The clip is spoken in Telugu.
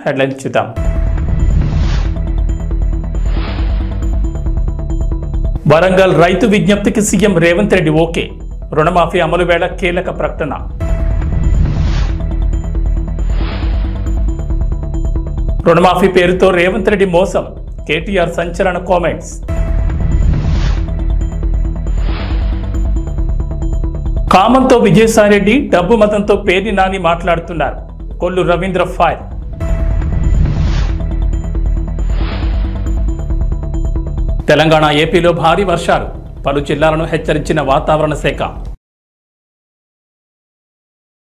హెడ్లైన్స్ చూద్దాం. వరంగల్ రైతు విజ్ఞప్తికి సీఎం రేవంత్ రెడ్డి ఓకే. రుణమాఫీ అమలు వేళ కీలక ప్రకటన. రుణమాఫీ పేరుతో రేవంత్ రెడ్డి మోసం. కేటీఆర్ సంచలన కామెంట్స్. కామంతో విజయసాయిరెడ్డి, డబ్బు మతంతో పేర్ని నాని మాట్లాడుతున్నారు. కొల్లు రవీంద్ర ఫైర్. తెలంగాణ, ఏపీలో భారీ వర్షాలు. పలు జిల్లాలను హెచ్చరించిన వాతావరణ శాఖ.